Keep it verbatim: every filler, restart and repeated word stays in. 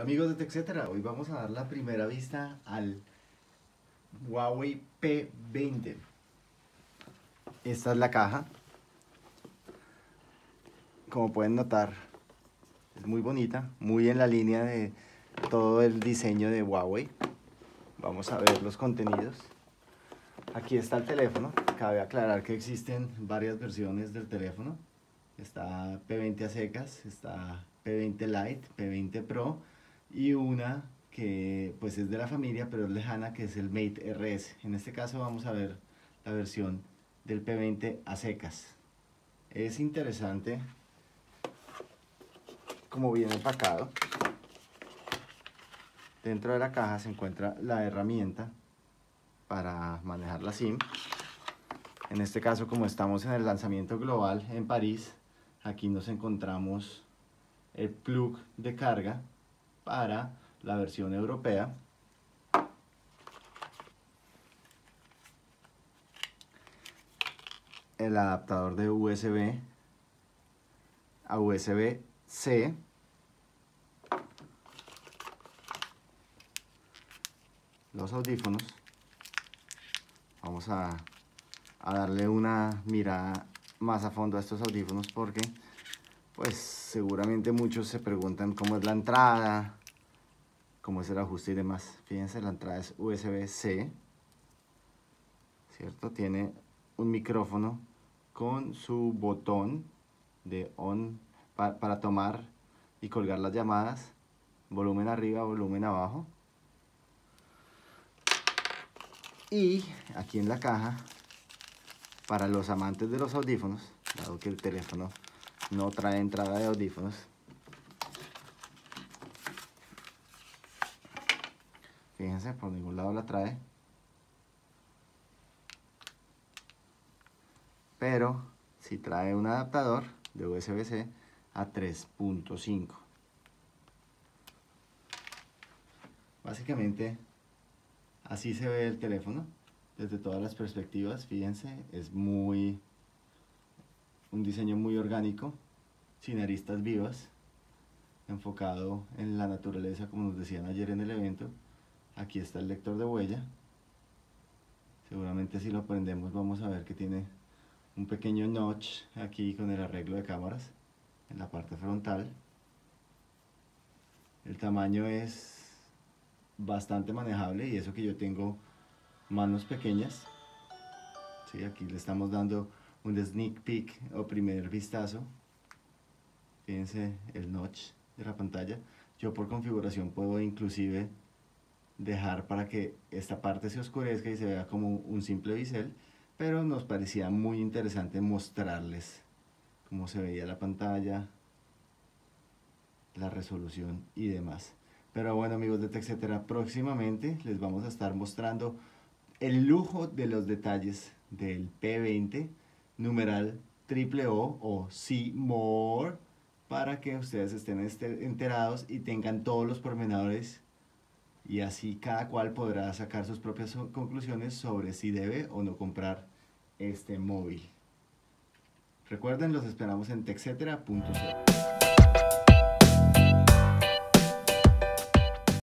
amigos de TechCetera, hoy vamos a dar la primera vista al Huawei P veinte. Esta es la caja. Como pueden notar, es muy bonita, muy en la línea de todo el diseño de Huawei. Vamos a ver los contenidos. Aquí está el teléfono. Cabe aclarar que existen varias versiones del teléfono. Está P veinte a secas, está P veinte Lite, P veinte Pro y una que pues es de la familia pero es lejana, que es el Mate R S. En este caso vamos a ver la versión del P veinte a secas. Es interesante como viene empacado. Dentro de la caja se encuentra la herramienta para manejar la SIM. En este caso, como estamos en el lanzamiento global en París, aquí nos encontramos el plug de carga para la versión europea. El adaptador de U S B a U S B C. Los audífonos. Vamos a, a darle una mirada más a fondo a estos audífonos porque pues seguramente muchos se preguntan cómo es la entrada, cómo es el ajuste y demás. Fíjense, la entrada es U S B C, ¿cierto? Tiene un micrófono con su botón de on pa para tomar y colgar las llamadas, volumen arriba, volumen abajo. Y aquí en la caja, para los amantes de los audífonos, dado que el teléfono no trae entrada de audífonos, fíjense, por ningún lado la trae, pero sí trae un adaptador de U S B C a tres punto cinco. Básicamente así se ve el teléfono desde todas las perspectivas. Fíjense, es muy un diseño muy orgánico, sin aristas vivas, enfocado en la naturaleza, como nos decían ayer en el evento. Aquí está el lector de huella. Seguramente si lo prendemos vamos a ver que tiene un pequeño notch aquí con el arreglo de cámaras en la parte frontal. El tamaño es bastante manejable, y eso que yo tengo manos pequeñas. Sí, aquí le estamos dando un sneak peek o primer vistazo. Fíjense el notch de la pantalla. Yo por configuración puedo inclusive dejar para que esta parte se oscurezca y se vea como un simple bisel, pero nos parecía muy interesante mostrarles cómo se veía la pantalla, la resolución y demás. Pero bueno, amigos de TechCetera, próximamente les vamos a estar mostrando el lujo de los detalles del P veinte, numeral triple O o See More, para que ustedes estén enterados y tengan todos los pormenores, y así cada cual podrá sacar sus propias conclusiones sobre si debe o no comprar este móvil. Recuerden, los esperamos en TechCetera punto co.